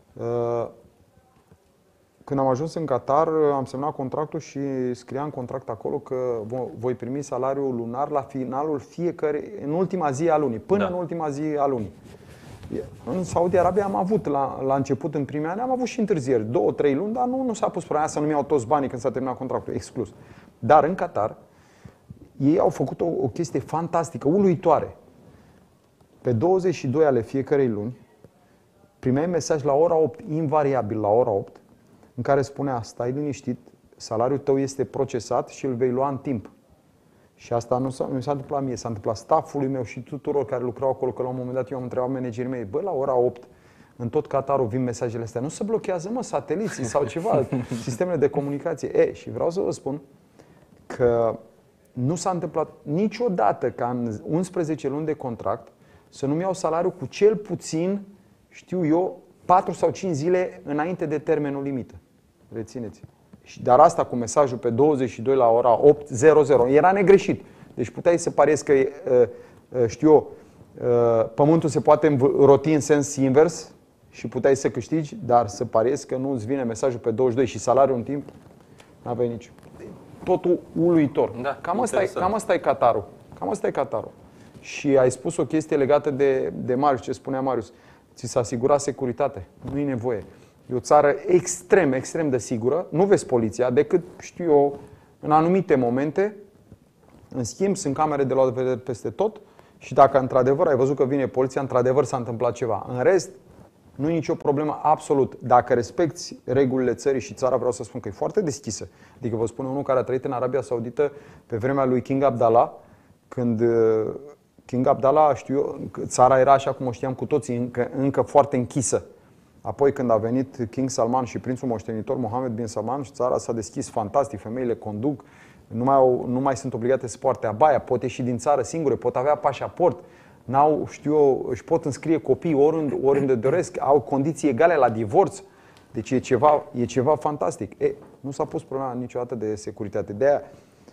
Când am ajuns în Qatar, am semnat contractul și scria în contract acolo că voi primi salariul lunar la finalul fiecare, în ultima zi a lunii, până da. în ultima zi a lunii. În Saudi Arabia am avut, la, la început, în primii ani, am avut și întârzieri, două, trei luni, dar nu, nu s-a pus problema să nu-mi iau toți banii când s-a terminat contractul, exclus. Dar în Qatar, ei au făcut o, o chestie fantastică, uluitoare. Pe douăzeci și doi ale fiecarei luni, primeai mesaj la ora opt, invariabil la ora opt, în care spunea, stai liniștit, salariul tău este procesat și îl vei lua în timp. Și asta nu s-a, nu s-a întâmplat mie, s-a întâmplat staffului meu și tuturor care lucrau acolo, că la un moment dat eu am întrebat managerii mei, bă, la ora opt, în tot Qatarul vin mesajele astea, nu se blochează, mă, sateliții sau ceva, sistemele de comunicație. E, și vreau să vă spun că nu s-a întâmplat niciodată ca în unsprezece luni de contract să nu-mi iau salariul cu cel puțin, știu eu, patru sau cinci zile înainte de termenul limită. Rețineți. Dar asta cu mesajul pe douăzeci și doi la ora opt zero zero era negreșit. Deci puteai să pariezi că, știu eu, pământul se poate roti în sens invers și puteai să câștigi, dar să pariezi că nu îți vine mesajul pe douăzeci și doi și salariul în timp, n-aveai nici. Totul uluitor. Da, cam asta e, cam asta e Qatarul. Cam asta e Qatarul. Și ai spus o chestie legată de, de Marius, ce spunea Marius. Ți s-a asigurat securitate. Nu e nevoie. E o țară extrem, extrem de sigură. Nu vezi poliția, decât, știu eu, în anumite momente. În schimb, sunt camere de luat vedere peste tot și dacă într-adevăr ai văzut că vine poliția, într-adevăr s-a întâmplat ceva. În rest, nu e nicio problemă absolut. Dacă respecti regulile țării și țara, vreau să spun că e foarte deschisă. Adică vă spun unul care a trăit în Arabia Saudită pe vremea lui King Abdallah, când King Abdallah, știu eu, țara era așa cum o știam cu toții, încă, încă foarte închisă. Apoi când a venit King Salman și prințul moștenitor Mohammed bin Salman, și țara s-a deschis fantastic, femeile conduc, nu mai, au, nu mai sunt obligate să poarte abaia, pot ieși din țară singure, pot avea pașaport, n-au, știu eu, își pot înscrie copiii oriunde, oriunde doresc, au condiții egale la divorț. Deci e ceva, e ceva fantastic. E, nu s-a pus problema niciodată de securitate. De aia,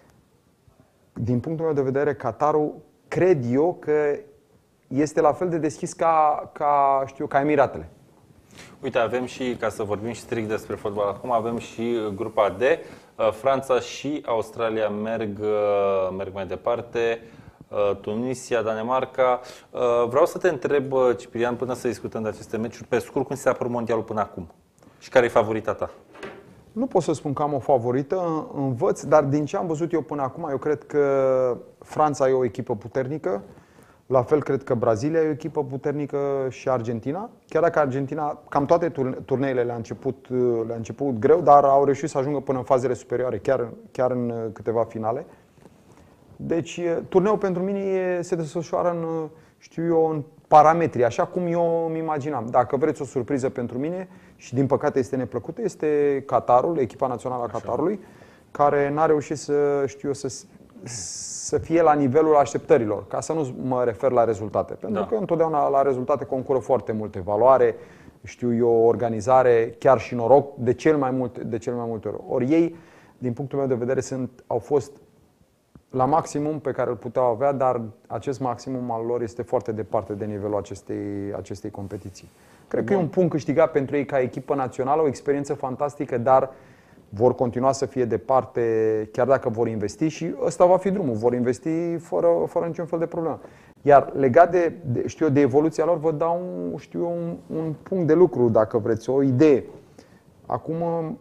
din punctul meu de vedere, Qatarul, cred eu că este la fel de deschis ca, ca, știu, ca Emiratele. Uite, avem și, ca să vorbim și strict despre fotbal acum, avem și grupa D. Franța și Australia merg, merg mai departe. Tunisia, Danemarca. Vreau să te întreb, Ciprian, până să discutăm de aceste meciuri, pe scurt, cum ți s-a părut mondialul până acum? Și care e favorita ta? Nu pot să spun că am o favorită, învăț, dar din ce am văzut eu până acum, eu cred că Franța e o echipă puternică, la fel cred că Brazilia e o echipă puternică și Argentina. Chiar dacă Argentina, cam toate turneile le-a început, le-a început greu, dar au reușit să ajungă până în fazele superioare, chiar, chiar în câteva finale. Deci, turneul pentru mine e, se desfășoară în, știu eu, în parametri, așa cum eu îmi imaginam. Dacă vreți o surpriză pentru mine, și din păcate este neplăcută, este Qatarul, echipa națională a Qatarului, care n-a reușit să, știu eu, să, să fie la nivelul așteptărilor, ca să nu mă refer la rezultate. Pentru da. că întotdeauna la rezultate concură foarte multe, valoare, știu eu, organizare, chiar și noroc, de cel mai multe, de cel mai multe ori. Ori ei, din punctul meu de vedere, sunt, au fost la maximum pe care îl puteau avea, dar acest maximum al lor este foarte departe de nivelul acestei, acestei competiții. Cred că e un punct câștigat pentru ei ca echipă națională, o experiență fantastică, dar vor continua să fie departe, chiar dacă vor investi și ăsta va fi drumul, vor investi fără, fără niciun fel de problemă. Iar legat de, de, știu eu, de evoluția lor, vă dau un, știu eu, un, un punct de lucru, dacă vreți, o idee. Acum,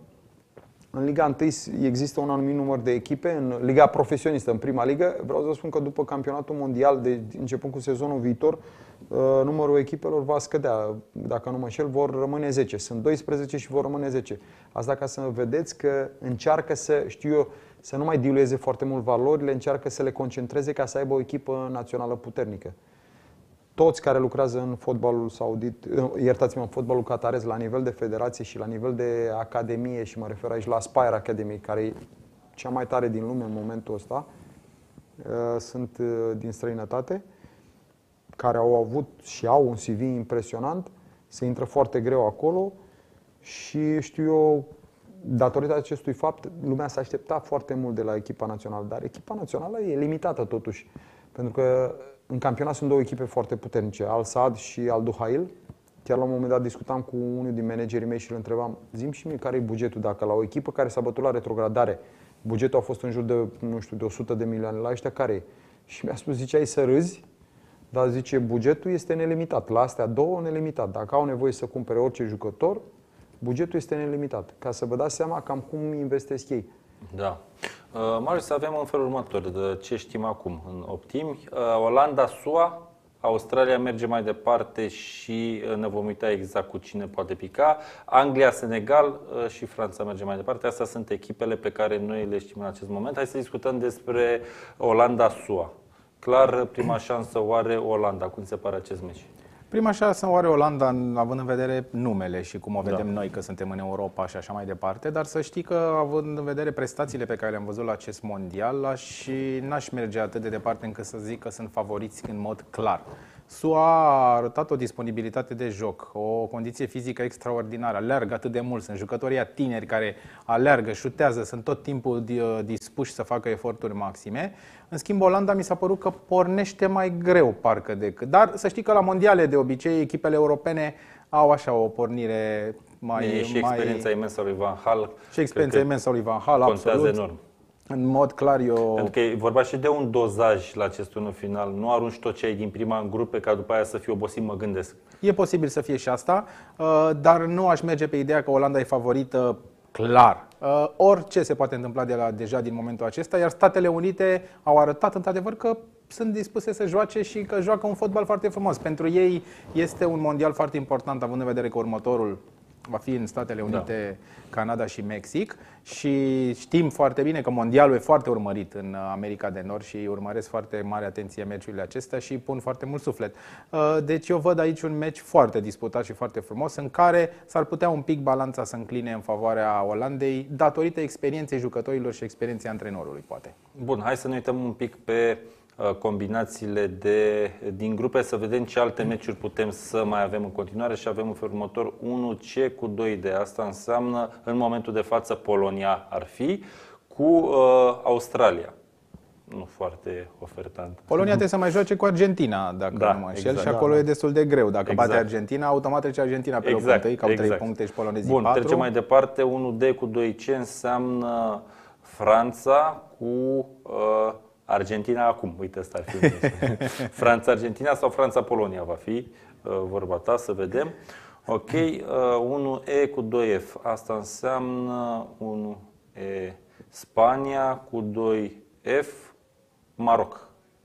în Liga unu există un anumit număr de echipe, în Liga profesionistă, în prima ligă. Vreau să vă spun că după campionatul mondial, de începând cu sezonul viitor, numărul echipelor va scădea. Dacă nu mă înșel, vor rămâne zece. Sunt doisprezece și vor rămâne zece. Asta ca să vedeți că încearcă să, știu eu, să nu mai dilueze foarte mult valorile, încearcă să le concentreze ca să aibă o echipă națională puternică. Toți care lucrează în fotbalul saudit, iertați-mă, în fotbalul qatarez, la nivel de federație și la nivel de academie, și mă refer aici la Aspire Academy, care e cea mai tare din lume în momentul ăsta, sunt din străinătate, care au avut și au un C V impresionant, se intră foarte greu acolo și, știu eu, datorită acestui fapt, lumea s-a așteptat foarte mult de la echipa națională, dar echipa națională e limitată totuși, pentru că în campionat sunt două echipe foarte puternice, Al Saad și Al Duhail. Chiar la un moment dat discutam cu unul din managerii mei și îl întrebam, zi-mi și mie care e bugetul, dacă la o echipă care s-a bătut la retrogradare, bugetul a fost în jur de, nu știu, de o sută de milioane, la ăștia care e? Și mi-a spus, ziceai să râzi, dar zice, bugetul este nelimitat, la astea două nelimitat. Dacă au nevoie să cumpere orice jucător, bugetul este nelimitat, ca să vă dați seama cam cum investesc ei. Da. Uh, Marius, avem în felul următor, de ce știm acum în optimi. Uh, Olanda, S U A, Australia merge mai departe și ne vom uita exact cu cine poate pica. Anglia, Senegal și Franța merge mai departe. Astea sunt echipele pe care noi le știm în acest moment. Hai să discutăm despre Olanda, S U A. Clar, prima șansă o are Olanda. Cum se pare acest meci? Prima șansă o are Olanda, având în vedere numele și cum o vedem Da. noi că suntem în Europa și așa mai departe, dar să știi că, având în vedere prestațiile pe care le-am văzut la acest mondial, și n-aș merge atât de departe încât să zic că sunt favoriți în mod clar. S U A a arătat o disponibilitate de joc, o condiție fizică extraordinară, aleargă atât de mult, sunt jucătorii tineri care aleargă, șutează, sunt tot timpul dispuși să facă eforturi maxime. În schimb, Olanda mi s-a părut că pornește mai greu parcă decât. Dar să știi că la mondiale de obicei echipele europene au așa o pornire mai... E și mai... experiența imensă a lui Van Gaal. Și experiența imensă a lui Van Gaal, contează absolut. enorm. În mod clar eu... Pentru că e vorba și de un dozaj la acest turnul final. Nu arunci tot ce ai din prima în grupe ca după aia să fii obosit, mă gândesc. E posibil să fie și asta, dar nu aș merge pe ideea că Olanda e favorită clar. Orice se poate întâmpla de la, deja din momentul acesta, iar Statele Unite au arătat într-adevăr că sunt dispuse să joace și că joacă un fotbal foarte frumos. Pentru ei este un mondial foarte important, având în vedere că următorul va fi în Statele Unite, da. Canada și Mexic, și știm foarte bine că mondialul e foarte urmărit în America de Nord și urmăresc foarte mare atenție meciurile acestea și pun foarte mult suflet. Deci eu văd aici un meci foarte disputat și foarte frumos, în care s-ar putea un pic balanța să încline în favoarea Olandei, datorită experienței jucătorilor și experienței antrenorului, poate. Bun, hai să ne uităm un pic pe combinațiile de, din grupe, să vedem ce alte meciuri putem să mai avem în continuare și avem în felul următor unu C cu doi D. Asta înseamnă, în momentul de față, Polonia ar fi cu uh, Australia. Nu foarte ofertant. Polonia trebuie să mai joace cu Argentina, dacă Da, nu mă înșel, exact. și acolo Da, e destul de greu. Dacă Exact. bate Argentina, automat trece Argentina pe locul Exact, întâi, că au trei exact. puncte și polonezii Bun, patru. trecem mai departe. unu D cu doi C înseamnă Franța cu uh, Argentina acum. Uite, asta ar fi. Franța-Argentina sau Franța-Polonia va fi uh, vorba ta, să vedem. Ok, uh, unu E cu doi F. Asta înseamnă unu E Spania cu doi F Maroc.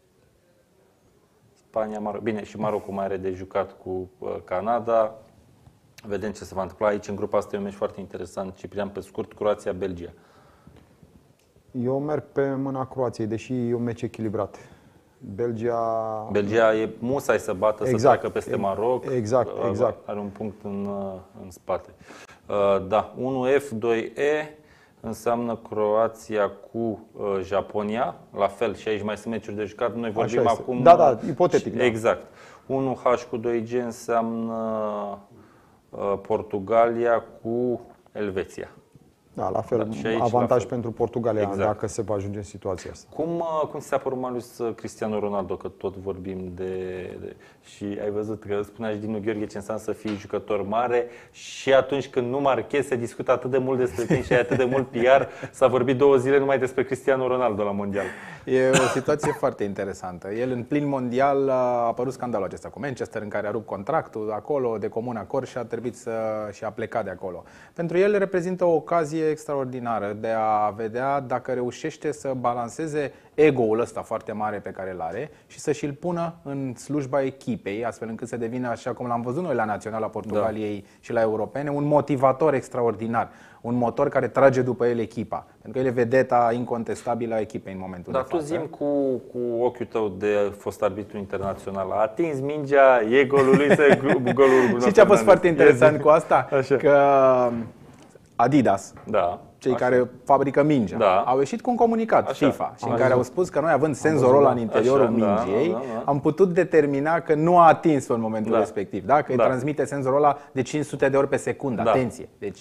Spania, Maroc. Bine, și Marocul mai are de jucat cu uh, Canada. Vedem ce se va întâmpla aici. În grupa asta e un meci foarte interesant. Ciprian, pe scurt, Croația-Belgia. Eu merg pe mâna Croației, deși e un meci echilibrat. Belgia... Belgia e musai să bată, Exact. să treacă peste Maroc. Exact, exact. Are un punct în, în spate. Da, unu F, doi E înseamnă Croația cu Japonia. La fel, și aici mai sunt meciuri de jucat. Noi vorbim Așa este. acum... Da, da, ipotetic. Exact. unu H cu doi G înseamnă Portugalia cu Elveția. Da, la fel, Da, și aici avantaj la fel. pentru Portugalia, Exact. dacă se va ajunge în situația asta. Cum, cum ți s-a părut, Marius, Cristiano Ronaldo, că tot vorbim de, de... Și ai văzut că spunea și Dinu Gheorghe ce înseamnă să fii jucător mare și atunci când nu marchezi se discută atât de mult despre tine și ai atât de mult P R, s-a vorbit două zile numai despre Cristiano Ronaldo la mondial. E o situație foarte interesantă. El în plin mondial a apărut scandalul acesta cu Manchester, în care a rupt contractul acolo de comun acord și a trebuit să și a plecat de acolo. Pentru el reprezintă o ocazie extraordinară de a vedea dacă reușește să balanceze ego-ul ăsta foarte mare pe care îl are și să și-l pună în slujba echipei, astfel încât să devină, așa cum l-am văzut noi la Naționala Portugaliei da. și la Europene, un motivator extraordinar, un motor care trage după el echipa. Pentru că el e vedeta incontestabilă a echipei în momentul Dar de tu față. zi-mi cu, cu ochiul tău de fost arbitru internațional, a atins mingea, e golul lui, să golul. Și ce a fost foarte interesant cu asta? Așa. Că Adidas, Da. cei Așa. care fabrică mingea, Da. au ieșit cu un comunicat, Așa. FIFA, și Am în care văzut. au spus că noi, având senzorul ăla în interiorul Așa, da, mingiei, da, da, da. am putut determina că nu a atins-o în momentul Da. respectiv. Da? Că îi Da. transmite senzorul ăla de cinci sute de ori pe secundă. Da. Atenție! Deci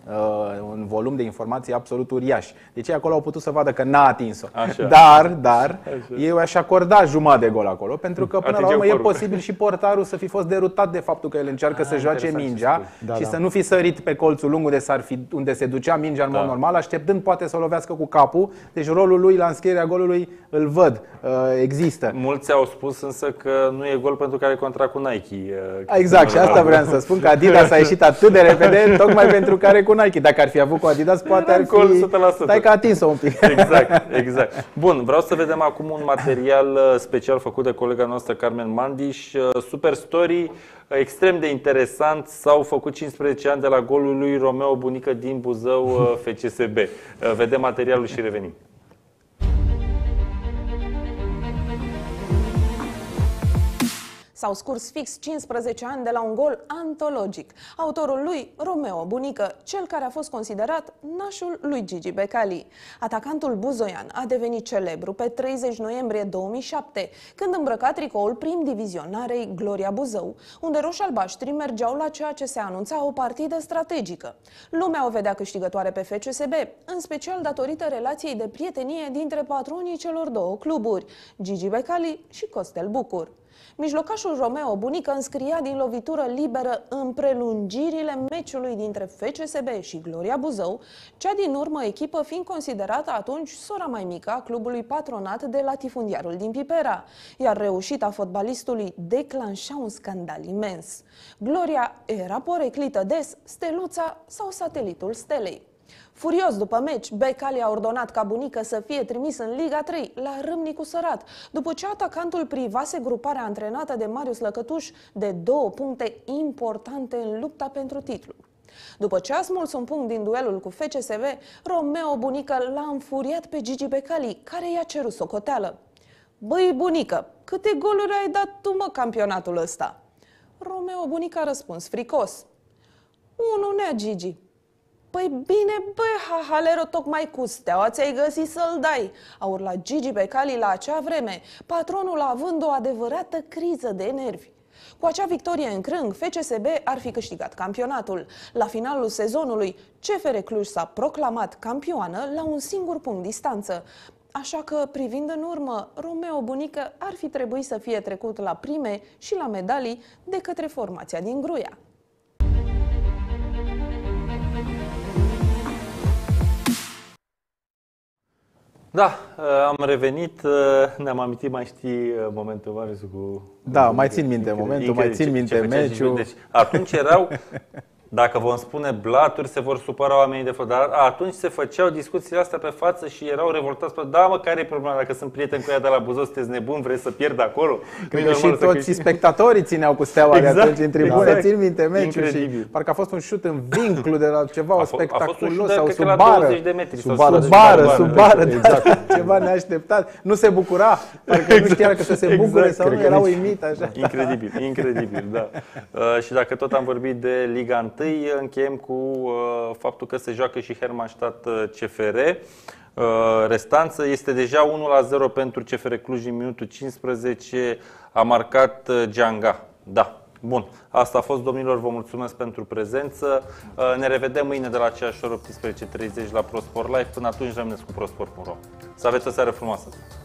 un volum de informații absolut uriaș. Deci acolo au putut să vadă că n-a atins-o. Așa. Dar, dar, Așa. eu aș acorda jumătate de gol acolo, pentru că până Atingeau la urmă e porul. posibil și portarul să fi fost derutat de faptul că el încearcă Ah, să joace interesant mingea ce spui. Da, și da. să nu fi sărit pe colțul lung unde, s-ar fi, unde se ducea mingea în mod Da. normal, așteptând poate să o lovească cu capul. Deci rolul lui la înscrierea golului îl văd, există. Mulți au spus însă că nu e gol pentru că are contract cu Nike. Exact, și asta vreau să spun, că Adidas a ieșit atât de repede tocmai pentru că are cu Nike. Dacă ar fi avut cu Adidas, poate ar gol fi... o sută la sută. Stai că a atins-o un pic. Exact, exact. Bun, vreau să vedem acum un material special făcut de colega noastră Carmen Mandiș. Super story, extrem de interesant. S-au făcut cincisprezece ani de la golul lui Romeo Bunică din Buzău, F C S B. Vedem materialul și revenim. S-au scurs fix cincisprezece ani de la un gol antologic. Autorul lui, Romeo Bunică, cel care a fost considerat nașul lui Gigi Becali. Atacantul buzoian a devenit celebru pe treizeci noiembrie două mii șapte, când îmbrăca tricoul prim-divizionarei Gloria Buzău, unde roșii-albaștri mergeau la ceea ce se anunța o partidă strategică. Lumea o vedea câștigătoare pe F C S B, în special datorită relației de prietenie dintre patronii celor două cluburi, Gigi Becali și Costel Bucur. Mijlocașul Romeo Bunică înscria din lovitură liberă în prelungirile meciului dintre F C S B și Gloria Buzău, cea din urmă echipă fiind considerată atunci sora mai mică a clubului patronat de latifundiarul din Pipera, iar reușita fotbalistului declanșa un scandal imens. Gloria era poreclită des steluța sau satelitul stelei. Furios după meci, Becali a ordonat ca Bunică să fie trimis în Liga trei, la Râmnicu Sărat, după ce atacantul privase gruparea antrenată de Marius Lăcătuș de două puncte importante în lupta pentru titlu. După ce a smuls un punct din duelul cu F C S B, Romeo Bunică l-a înfuriat pe Gigi Becali, care i-a cerut socoteală. "Băi, Bunică, câte goluri ai dat tu, mă, campionatul ăsta?" Romeo Bunică a răspuns fricos: "Unu, nea, Gigi." "Păi bine, băi, hahalero, tocmai cu Steaua ți-ai găsit să-l dai," a urlat Gigi Becali la acea vreme, patronul având o adevărată criză de nervi. Cu acea victorie în crâng, F C S B ar fi câștigat campionatul. La finalul sezonului, C F R Cluj s-a proclamat campioană la un singur punct distanță. Așa că, privind în urmă, Romeo Bunică ar fi trebuit să fie trecut la prime și la medalii de către formația din Gruia. Da, am revenit, ne-am amintit, mai știi momentul Marius cu... Da, mai țin minte momentul, mai țin minte meciul. Deci, atunci erau, dacă vom spune blaturi, se vor supăra oamenii de fotbal. Dar atunci se făceau discuțiile astea pe față și erau revoltați. Da, mă, care e problema? Dacă sunt prieten cu ea de la Buzău, sunteți nebuni, vreți să pierd acolo? Cred că și toți spectatorii țineau cu Steaua exact, de atunci în tribune. Exact. Țin minte meciul și parcă a fost un șut în vinclu de la ceva a spectaculos sau sub bară. Sub bară, sub bară, sub bară, exact. Ceva neașteptat. Nu se bucura, parcă nu știa că să se bucure sau nu, era uimit așa. Incredibil, incredibil, da. Și dacă tot am vorbit de Liga unu, încheiem cu uh, faptul că se joacă și Hermannstadt C F R. Uh, restanță este deja unu la zero pentru C F R Cluj în minutul cincisprezece. A marcat uh, Gianga. Da. Bun. Asta a fost, domnilor. Vă mulțumesc pentru prezență. Uh, ne revedem mâine de la aceeași oră, optsprezece și treizeci la ProSport Live. Până atunci rămâneți cu ProSport punct ro. Să aveți o seară frumoasă.